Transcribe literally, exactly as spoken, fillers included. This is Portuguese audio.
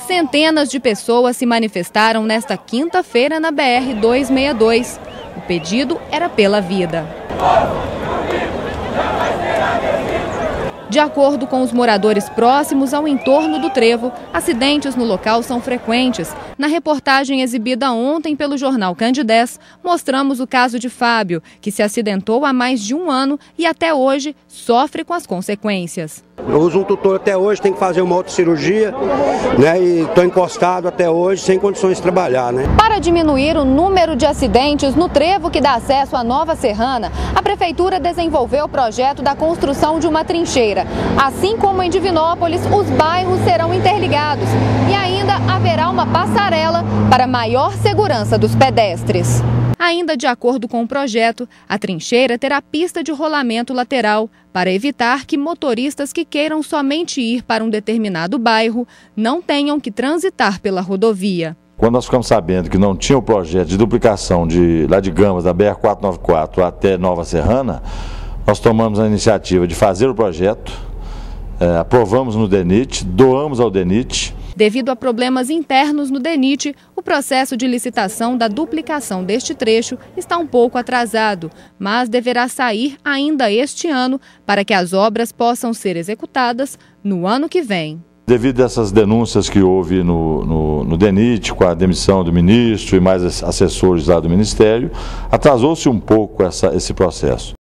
Centenas de pessoas se manifestaram nesta quinta-feira na B R duzentos e sessenta e dois. O pedido era pela vida. De acordo com os moradores próximos ao entorno do trevo, acidentes no local são frequentes. Na reportagem exibida ontem pelo jornal Candidez, mostramos o caso de Fábio, que se acidentou há mais de um ano e até hoje sofre com as consequências. Eu uso um tutor até hoje, tem que fazer uma outra cirurgia, né? E estou encostado até hoje, sem condições de trabalhar, né? Para diminuir o número de acidentes no trevo que dá acesso à Nova Serrana, a Prefeitura desenvolveu o projeto da construção de uma trincheira. Assim como em Divinópolis, os bairros serão interligados e ainda haverá uma passarela para maior segurança dos pedestres. Ainda de acordo com o projeto, a trincheira terá pista de rolamento lateral para evitar que motoristas que queiram somente ir para um determinado bairro não tenham que transitar pela rodovia. Quando nós ficamos sabendo que não tinha o projeto de duplicação de, lá de Gamas, da B R quatrocentos e noventa e quatro até Nova Serrana, nós tomamos a iniciativa de fazer o projeto, é, aprovamos no DENIT, doamos ao DENIT. Devido a problemas internos no DENIT, o processo de licitação da duplicação deste trecho está um pouco atrasado, mas deverá sair ainda este ano para que as obras possam ser executadas no ano que vem. Devido a essas denúncias que houve no, no, no DENIT, com a demissão do ministro e mais assessores lá do Ministério, atrasou-se um pouco essa, esse processo.